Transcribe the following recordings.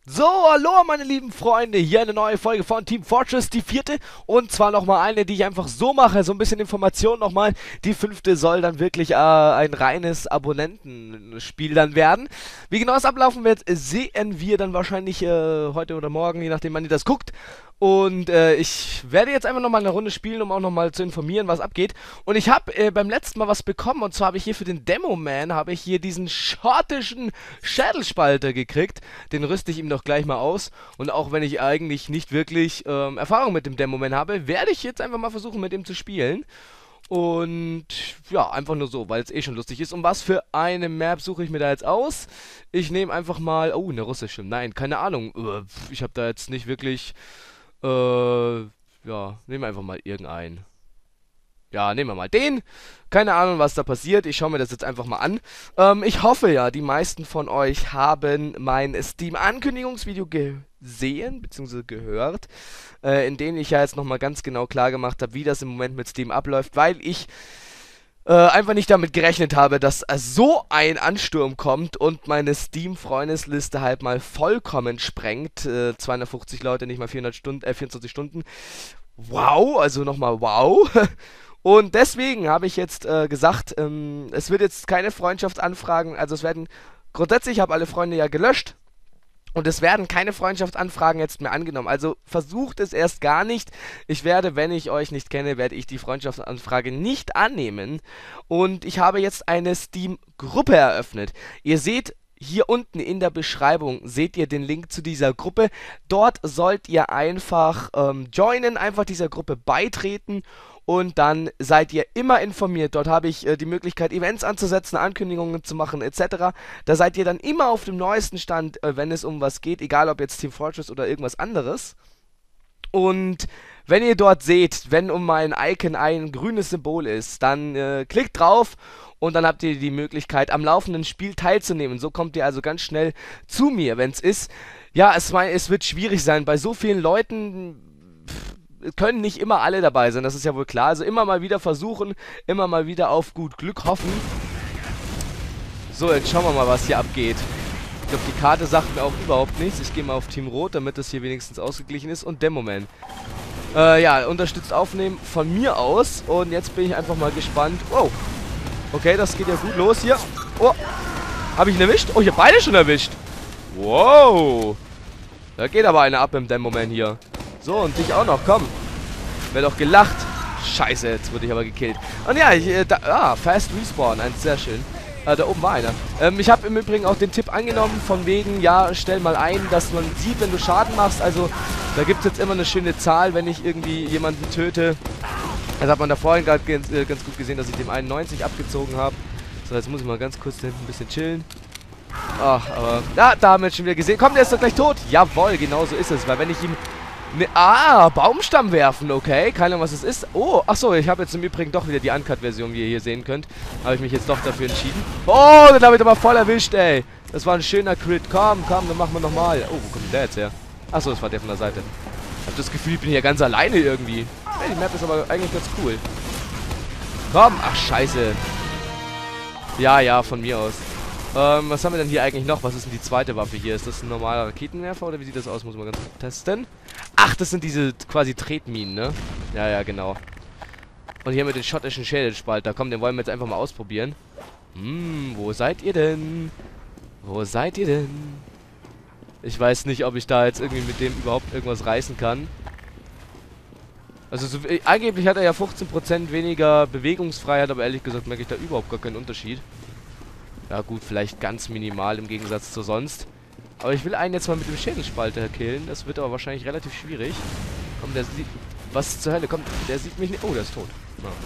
So, hallo meine lieben Freunde, hier eine neue Folge von Team Fortress, die vierte und zwar nochmal eine, die ich einfach so mache, so ein bisschen Information nochmal. Die fünfte soll dann wirklich ein reines Abonnentenspiel dann werden. Wie genau es ablaufen wird, sehen wir dann wahrscheinlich heute oder morgen, je nachdem wann ihr das guckt. Und ich werde jetzt einfach nochmal eine Runde spielen, um auch nochmal zu informieren, was abgeht. Und ich habe beim letzten Mal was bekommen. Und zwar habe ich hier für den Demo-Man, habe ich hier diesen schottischen Schädelspalter gekriegt. Den rüste ich ihm doch gleich mal aus. Und auch wenn ich eigentlich nicht wirklich Erfahrung mit dem Demo-Man habe, werde ich jetzt einfach mal versuchen, mit ihm zu spielen. Und ja, einfach nur so, weil es eh schon lustig ist. Und was für eine Map suche ich mir da jetzt aus? Ich nehme einfach mal... Oh, eine russische. Nein, keine Ahnung. Ich habe da jetzt nicht wirklich... ja, nehmen wir einfach mal irgendeinen. Ja, nehmen wir mal den. Keine Ahnung, was da passiert. Ich schaue mir das jetzt einfach mal an. Ich hoffe ja, die meisten von euch haben mein Steam-Ankündigungsvideo gesehen, bzw. gehört, in dem ich ja jetzt nochmal ganz genau klar gemacht habe, wie das im Moment mit Steam abläuft, weil ich einfach nicht damit gerechnet habe, dass so ein Ansturm kommt und meine Steam-Freundesliste halt mal vollkommen sprengt. 250 Leute, nicht mal 400 Stunden, 24 Stunden. Wow, also nochmal wow. Und deswegen habe ich jetzt gesagt, es wird jetzt keine Freundschaftsanfragen, also es werden, grundsätzlich habe alle Freunde ja gelöscht. Und es werden keine Freundschaftsanfragen jetzt mehr angenommen. Also versucht es erst gar nicht. Ich werde, wenn ich euch nicht kenne, werde ich die Freundschaftsanfrage nicht annehmen. Und ich habe jetzt eine Steam-Gruppe eröffnet. Ihr seht hier unten in der Beschreibung, seht ihr den Link zu dieser Gruppe. Dort sollt ihr einfach joinen, einfach dieser Gruppe beitreten. Und dann seid ihr immer informiert. Dort habe ich die Möglichkeit, Events anzusetzen, Ankündigungen zu machen, etc. Da seid ihr dann immer auf dem neuesten Stand, wenn es um was geht, egal ob jetzt Team Fortress oder irgendwas anderes. Und wenn ihr dort seht, wenn um mein Icon ein grünes Symbol ist, dann klickt drauf und dann habt ihr die Möglichkeit, am laufenden Spiel teilzunehmen. So kommt ihr also ganz schnell zu mir, wenn es ist. Ja, es wird schwierig sein. Bei so vielen Leuten können nicht immer alle dabei sein, das ist ja wohl klar. Also immer mal wieder versuchen, immer mal wieder auf gut Glück hoffen. So, jetzt schauen wir mal, was hier abgeht. Ich glaube, die Karte sagt mir auch überhaupt nichts. Ich gehe mal auf Team Rot, damit das hier wenigstens ausgeglichen ist. Und Demoman. Ja, unterstützt aufnehmen von mir aus. Und jetzt bin ich einfach mal gespannt. Wow. Okay, das geht ja gut los hier. Oh. Habe ich ihn erwischt? Oh, ich habe beide schon erwischt. Wow. Da geht aber einer ab im Demoman hier. So, und dich auch noch, komm. Wird doch gelacht. Scheiße, jetzt wurde ich aber gekillt. Und ja, Fast Respawn, sehr schön. Da oben war einer. Ich habe im Übrigen auch den Tipp angenommen, von wegen, ja, stell mal ein, dass man sieht, wenn du Schaden machst. Also, da gibt es jetzt immer eine schöne Zahl, wenn ich irgendwie jemanden töte. Das hat man da vorhin gerade ganz gut gesehen, dass ich dem 91 abgezogen habe. So, jetzt muss ich mal ganz kurz da hinten ein bisschen chillen. Ach, aber... Ja, da haben wir jetzt schon wieder gesehen. Komm, der ist doch gleich tot. Jawohl, genau so ist es. Weil wenn ich ihm... Baumstamm werfen, okay. Keine Ahnung, was es ist. Oh, achso, ich habe jetzt im Übrigen doch wieder die Uncut-Version, wie ihr hier sehen könnt. Habe ich mich jetzt doch dafür entschieden. Oh, den habe ich aber voll erwischt, ey. Das war ein schöner Crit. Komm, dann machen wir nochmal. Oh, wo kommt denn der jetzt her? Achso, das war der von der Seite. Ich habe das Gefühl, ich bin hier ganz alleine irgendwie. Hey, die Map ist aber eigentlich ganz cool. Komm, ach, scheiße. Ja, von mir aus. Was haben wir denn hier eigentlich noch? Was ist denn die zweite Waffe hier? Ist das ein normaler Raketenwerfer oder wie sieht das aus? Muss man ganz kurz testen. Ach, das sind diese quasi Tretminen, ne? Ja, genau. Und hier mit den schottischen Schädelspalter. Komm, den wollen wir jetzt einfach mal ausprobieren. Wo seid ihr denn? Wo seid ihr denn? Ich weiß nicht, ob ich da jetzt irgendwie mit dem überhaupt irgendwas reißen kann. Also, angeblich hat er ja 15% weniger Bewegungsfreiheit, aber ehrlich gesagt merke ich da überhaupt gar keinen Unterschied. Ja gut, vielleicht ganz minimal im Gegensatz zu sonst. Aber ich will einen jetzt mal mit dem Schädelspalter killen. Das wird aber wahrscheinlich relativ schwierig. Komm, der sieht... Was zur Hölle? Komm, der sieht mich nicht... Oh, der ist tot.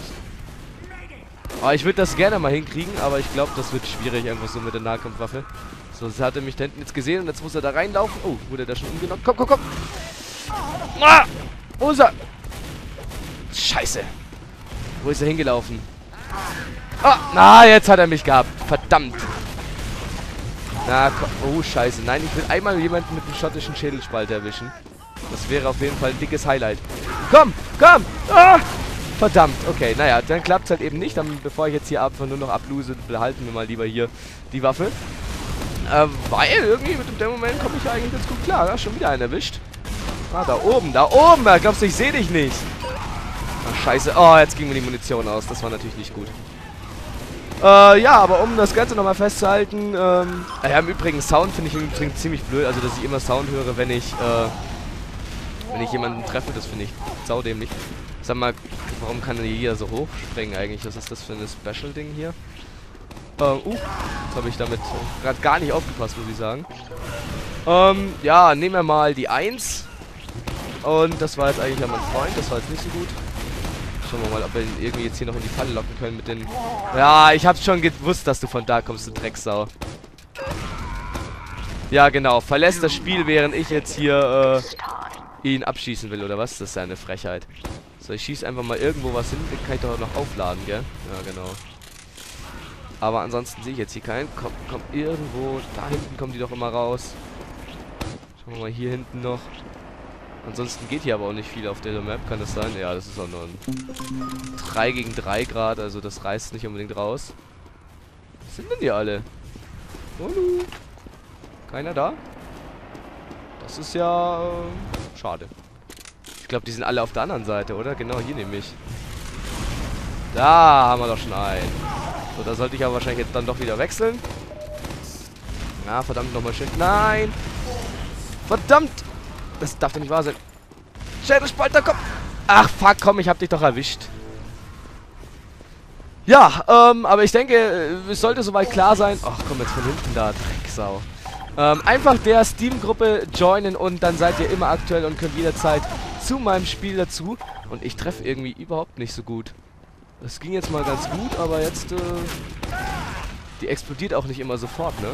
Aber ich würde das gerne mal hinkriegen, aber ich glaube, das wird schwierig, einfach so mit der Nahkampfwaffe. So, jetzt hat er mich da hinten jetzt gesehen und jetzt muss er da reinlaufen. Oh, wurde der schon umgenockt? Komm! Ah! Wo ist er? Scheiße. Wo ist er hingelaufen? Ah, jetzt hat er mich gehabt. Verdammt. Na, oh, scheiße. Nein, ich will einmal jemanden mit dem schottischen Schädelspalter erwischen. Das wäre auf jeden Fall ein dickes Highlight. Komm! Ah! Verdammt. Okay, naja, dann klappt es halt eben nicht. Dann, bevor ich jetzt hier einfach nur noch ablose, behalten wir mal lieber hier die Waffe. Weil irgendwie mit dem Moment komme ich ja eigentlich ganz gut klar. Ja? Schon wieder einen erwischt. Ah, da oben, da oben. Da glaubst du, ich sehe dich nicht. Ach, scheiße. Oh, jetzt ging mir die Munition aus. Das war natürlich nicht gut. Ja, aber um das Ganze nochmal festzuhalten, ja, im Übrigen, Sound finde ich im Übrigen ziemlich blöd. Also, dass ich immer Sound höre, wenn ich jemanden treffe, das finde ich saudämlich. Sag mal, warum kann denn hier so hoch springen eigentlich? Was ist das für ein Special-Ding hier? Jetzt habe ich damit gerade gar nicht aufgepasst, muss ich sagen. Ja, nehmen wir mal die 1. Und das war jetzt eigentlich ja mein Freund, das war jetzt nicht so gut. Schauen wir mal, ob wir ihn irgendwie jetzt hier noch in die Falle locken können mit den... Ja, ich hab's schon gewusst, dass du von da kommst, du Drecksau. Ja, genau, verlässt das Spiel, während ich jetzt hier, ihn abschießen will, oder was? Das ist ja eine Frechheit. So, ich schieße einfach mal irgendwo was hin, den kann ich doch noch aufladen, gell? Ja, genau. Aber ansonsten sehe ich jetzt hier keinen. Komm, irgendwo. Da hinten kommen die doch immer raus. Schauen wir mal hier hinten noch. Ansonsten geht hier aber auch nicht viel auf der Map, kann das sein? Ja, das ist auch nur ein 3 gegen 3 Grad, also das reißt nicht unbedingt raus. Was sind denn die alle? Hallo? Keiner da? Das ist ja schade. Ich glaube, die sind alle auf der anderen Seite, oder? Genau, hier nämlich. Da haben wir doch schon einen. So, da sollte ich aber wahrscheinlich jetzt dann doch wieder wechseln. Na, verdammt, nochmal schön. Nein! Verdammt! Das darf doch nicht wahr sein. Schädelspalter, komm! Ach, fuck, komm, ich hab dich doch erwischt. Ja, aber ich denke, es sollte soweit klar sein. Ach, komm, jetzt von hinten da, Drecksau. Einfach der Steam-Gruppe joinen und dann seid ihr immer aktuell und könnt jederzeit zu meinem Spiel dazu. Und ich treffe irgendwie überhaupt nicht so gut. Das ging jetzt mal ganz gut, aber jetzt, die explodiert auch nicht immer sofort, ne?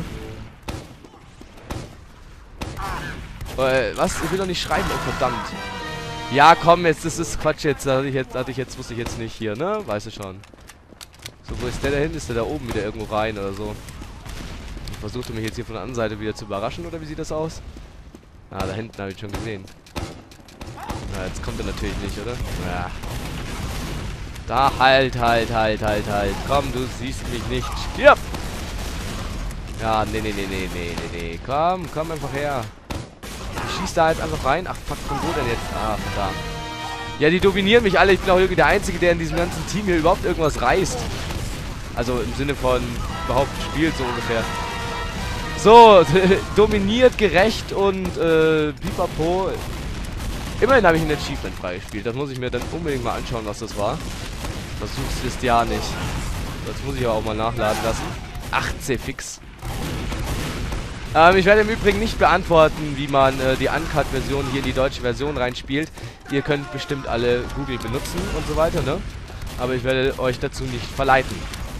Was? Ich will doch nicht schreiben, oh verdammt. Ja, komm, jetzt, das ist Quatsch jetzt. Wusste ich jetzt nicht hier, ne? Weißt du schon. So, wo ist der da hin? Ist der da oben wieder irgendwo rein oder so? Ich versuchte mich jetzt hier von der anderen Seite wieder zu überraschen, oder wie sieht das aus? Ah, da hinten habe ich schon gesehen. Na, jetzt kommt er natürlich nicht, oder? Ja. Da, halt. Komm, du siehst mich nicht. Stirb! Ja, nee. Komm einfach her. Ich schieß da jetzt einfach rein. Ach, fuck, von wo denn jetzt? Ah, von da. Ja, die dominieren mich alle. Ich bin auch irgendwie der Einzige, der in diesem ganzen Team hier überhaupt irgendwas reißt. Also im Sinne von überhaupt spielt, so ungefähr. So, dominiert, gerecht und pipapo. Immerhin habe ich ein Achievement freigespielt. Das muss ich mir dann unbedingt mal anschauen, was das war. Versuch's ist ja nicht. Das muss ich aber auch mal nachladen lassen. 8C fix. Ich werde im Übrigen nicht beantworten, wie man die Uncut-Version hier in die deutsche Version reinspielt. Ihr könnt bestimmt alle Google benutzen und so weiter, ne? Aber ich werde euch dazu nicht verleiten.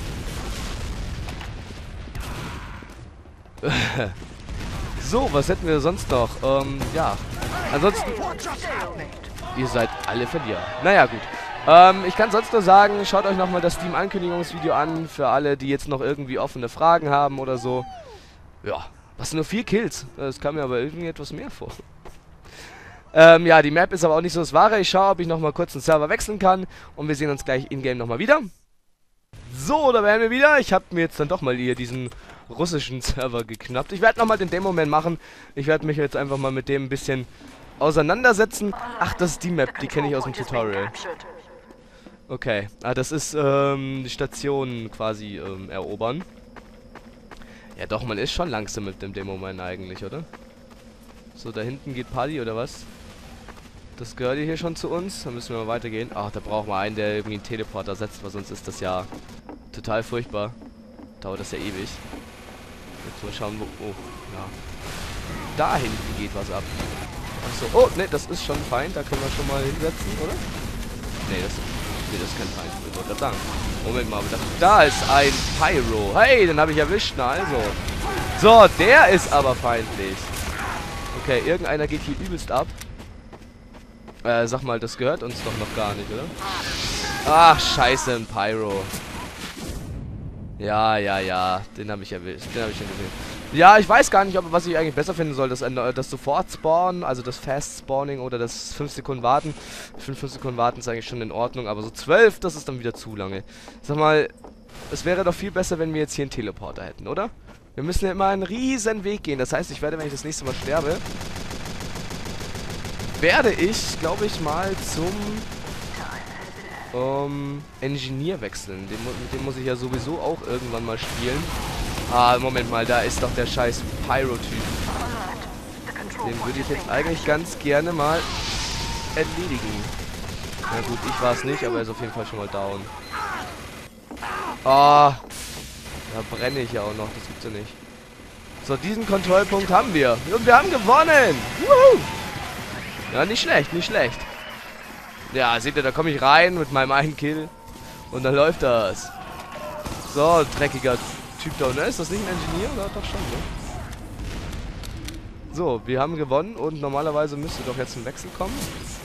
So, was hätten wir sonst noch? Ja. Ansonsten... Ihr seid alle Verlierer. Naja, gut. Ich kann sonst nur sagen, schaut euch nochmal das Steam-Ankündigungsvideo an, für alle, die jetzt noch irgendwie offene Fragen haben oder so. Ja, was nur 4 Kills. Das kam mir aber irgendwie etwas mehr vor. Ja, die Map ist aber auch nicht so das Wahre. Ich schaue, ob ich nochmal kurz den Server wechseln kann und wir sehen uns gleich in-game nochmal wieder. So, da wären wir wieder. Ich habe mir jetzt dann doch mal hier diesen russischen Server geknappt. Ich werde nochmal den Demo-Man machen. Ich werde mich jetzt einfach mal mit dem ein bisschen auseinandersetzen. Ach, das ist die Map, die kenne ich aus dem Tutorial. Okay, das ist die Station quasi erobern. Ja doch, man ist schon langsam mit dem Demo-Man eigentlich, oder? So, da hinten geht Party, oder was? Das gehört hier schon zu uns. Dann müssen wir mal weitergehen. Ach, da brauchen wir einen, der irgendwie einen Teleporter setzt, weil sonst ist das ja total furchtbar. Dauert das ja ewig. Jetzt mal schauen, wo... Oh, ja. Da hinten geht was ab. Achso, oh, ne, das ist schon Feind. Da können wir schon mal hinsetzen, oder? Ne, das ist kein Feind. Ich wollte gerade sagen. Moment mal, da ist ein Pyro. Hey, den habe ich erwischt, na also. So, der ist aber feindlich. Okay, irgendeiner geht hier übelst ab. Sag mal, das gehört uns doch noch gar nicht, oder? Ach, scheiße, ein Pyro. Ja, den habe ich erwischt. Den habe ich schon gesehen. Ja, ich weiß gar nicht, was ich eigentlich besser finden soll. Das sofort spawnen, also das Fast Spawning oder das 5 Sekunden warten. 5 Sekunden warten ist eigentlich schon in Ordnung, aber so 12, das ist dann wieder zu lange. Sag mal, es wäre doch viel besser, wenn wir jetzt hier einen Teleporter hätten, oder? Wir müssen ja immer einen riesen Weg gehen. Das heißt, ich werde, wenn ich das nächste Mal sterbe, werde ich, glaube ich, mal zum Engineer wechseln. Mit dem muss ich ja sowieso auch irgendwann mal spielen. Ah, Moment mal, da ist doch der scheiß Pyro-Typ. Den würde ich jetzt eigentlich ganz gerne mal erledigen. Na gut, ich war es nicht, aber er ist auf jeden Fall schon mal down. Ah, da brenne ich ja auch noch, das gibt's ja nicht. So, diesen Kontrollpunkt haben wir. Und wir haben gewonnen! Woohoo! Ja, nicht schlecht, nicht schlecht. Ja, seht ihr, da komme ich rein mit meinem einen Kill. Und dann läuft das. So, dreckiger Typ da. Ne? Ist das nicht ein Engineer? Oder? Doch schon, ne? So, wir haben gewonnen und normalerweise müsste doch jetzt ein Wechsel kommen.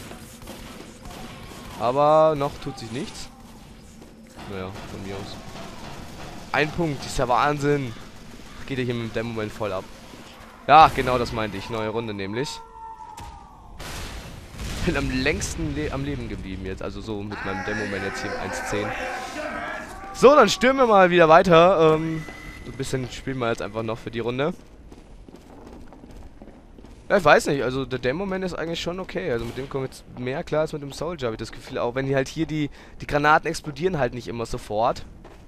Aber noch tut sich nichts. Naja, von mir aus. Ein Punkt, ist ja Wahnsinn. Geht ja hier mit dem Moment voll ab. Ja, genau das meinte ich. Neue Runde nämlich. Bin am längsten am Leben geblieben jetzt. Also so mit meinem Demo-Man jetzt hier im 1.10. So, dann stürmen wir mal wieder weiter. So ein bisschen spielen wir jetzt einfach noch für die Runde. Ja, ich weiß nicht. Also der Demo-Man ist eigentlich schon okay. Also mit dem kommen wir jetzt mehr klar als mit dem Soldier, habe ich das Gefühl. Auch wenn die halt hier die Granaten explodieren halt nicht immer sofort.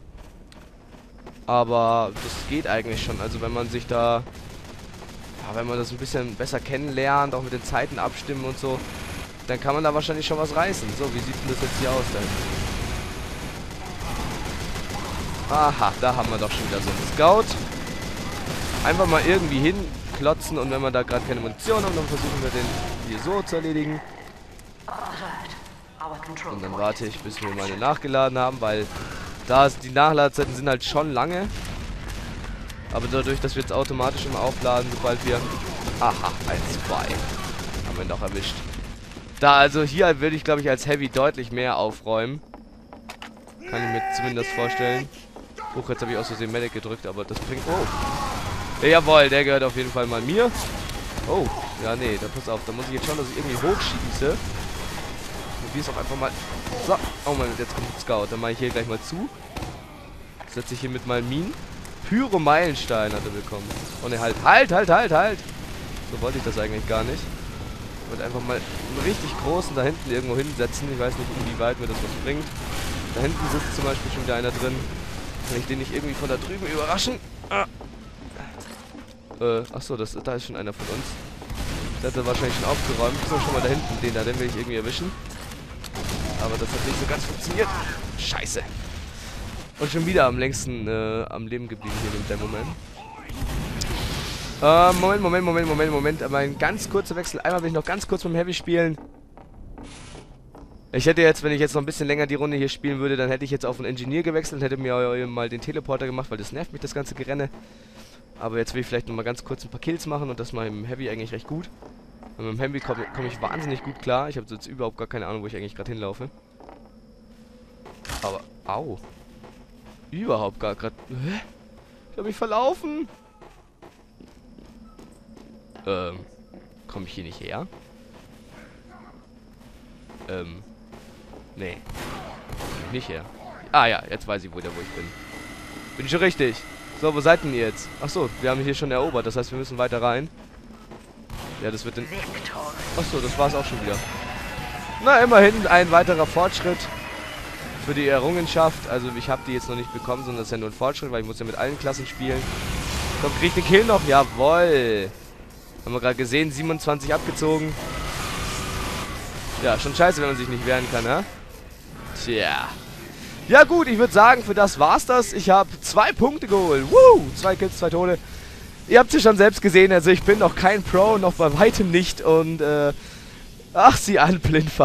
Aber das geht eigentlich schon. Also wenn man sich da... Ja, wenn man das ein bisschen besser kennenlernt, auch mit den Zeiten abstimmen und so, dann kann man da wahrscheinlich schon was reißen. So, wie sieht denn das jetzt hier aus denn? Aha, da haben wir doch schon wieder so einen Scout. Einfach mal irgendwie hinklotzen und wenn wir da gerade keine Munition haben, dann versuchen wir den hier so zu erledigen. Und dann warte ich, bis wir meine nachgeladen haben, weil die Nachladezeiten sind halt schon lange. Aber dadurch, dass wir jetzt automatisch immer aufladen, sobald wir... Aha, 1-2. Haben wir ihn doch erwischt. Da, also hier würde ich, glaube ich, als Heavy deutlich mehr aufräumen. Kann ich mir zumindest vorstellen. Huch, jetzt habe ich aus Versehen Medic gedrückt, aber das bringt... Oh! Ja, jawohl, der gehört auf jeden Fall mal mir. Oh, ja, nee, da pass auf. Da muss ich jetzt schauen, dass ich irgendwie hochschieße. Probier es auch einfach mal... So, oh Mann, jetzt kommt ein Scout. Dann mache ich hier gleich mal zu. Setze ich hier mit meinen Minen. Pyro-Meilenstein hat er bekommen. Oh ne, halt. So wollte ich das eigentlich gar nicht. Ich wollte einfach mal einen richtig großen da hinten irgendwo hinsetzen. Ich weiß nicht, inwieweit mir das was bringt. Da hinten sitzt zum Beispiel schon wieder einer drin. Kann ich den nicht irgendwie von da drüben überraschen? Achso, da ist schon einer von uns. Der hat er wahrscheinlich schon aufgeräumt. So, schon mal da hinten den will ich irgendwie erwischen. Aber das hat nicht so ganz funktioniert. Scheiße. Und schon wieder am längsten am Leben geblieben hier mit dem Moment. Moment. Aber ein ganz kurzer Wechsel. Einmal will ich noch ganz kurz mit dem Heavy spielen. Ich hätte jetzt, wenn ich jetzt noch ein bisschen länger die Runde hier spielen würde, dann hätte ich jetzt auf einen Engineer gewechselt und hätte mir mal den Teleporter gemacht, weil das nervt mich, das ganze Gerenne. Aber jetzt will ich vielleicht noch mal ganz kurz ein paar Kills machen und das mal im Heavy eigentlich recht gut. Und mit dem Heavy komm ich wahnsinnig gut klar. Ich habe jetzt überhaupt gar keine Ahnung, wo ich eigentlich gerade hinlaufe. Aber, au. Überhaupt gar gerade... Hä? Ich habe mich verlaufen. Komme ich hier nicht her? Nee. Nicht her. Ah ja, jetzt weiß ich, wo ich bin. Bin schon richtig. So, wo seid denn ihr jetzt? Achso, wir haben hier schon erobert, das heißt, wir müssen weiter rein. Ja, das wird den... Achso, das war's auch schon wieder. Na, immerhin ein weiterer Fortschritt für die Errungenschaft. Also, ich habe die jetzt noch nicht bekommen, sondern das ist ja nur ein Fortschritt, weil ich muss ja mit allen Klassen spielen. Komm, krieg ich den Kill noch? Jawoll. Haben wir gerade gesehen, 27 abgezogen. Ja, schon scheiße, wenn man sich nicht wehren kann, ne? Tja. Ja gut, ich würde sagen, für das war's das. Ich habe 2 Punkte geholt. Woo! 2 Kills, 2 Tode. Ihr habt es ja schon selbst gesehen, also ich bin noch kein Pro, noch bei weitem nicht. Und, ach, sieh an, Plinfer.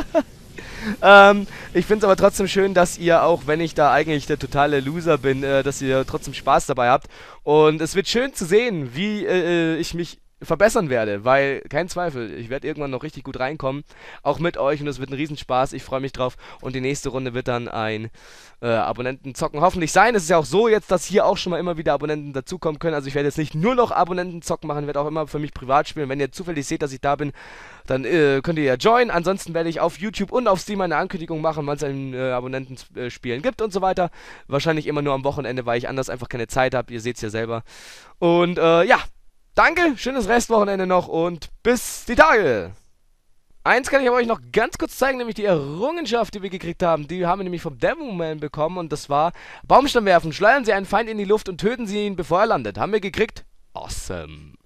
Ich finde es aber trotzdem schön, dass ihr, auch wenn ich da eigentlich der totale Loser bin, dass ihr trotzdem Spaß dabei habt. Und es wird schön zu sehen, wie ich mich verbessern werde, weil, kein Zweifel, ich werde irgendwann noch richtig gut reinkommen, auch mit euch und es wird ein Riesenspaß, ich freue mich drauf und die nächste Runde wird dann ein Abonnentenzocken hoffentlich sein. Es ist ja auch so jetzt, dass hier auch schon mal immer wieder Abonnenten dazukommen können, also ich werde jetzt nicht nur noch Abonnentenzocken machen, werde auch immer für mich privat spielen. Wenn ihr zufällig seht, dass ich da bin, dann könnt ihr ja joinen. Ansonsten werde ich auf YouTube und auf Steam eine Ankündigung machen, wann es ein Abonnentenspielen gibt und so weiter. Wahrscheinlich immer nur am Wochenende, weil ich anders einfach keine Zeit habe. Ihr seht es ja selber. Und ja, danke, schönes Restwochenende noch und bis die Tage. Eins kann ich aber euch noch ganz kurz zeigen, nämlich die Errungenschaft, die wir gekriegt haben. Die haben wir nämlich vom Demoman bekommen und das war Baumstamm werfen. Schleudern Sie einen Feind in die Luft und töten Sie ihn, bevor er landet. Haben wir gekriegt. Awesome.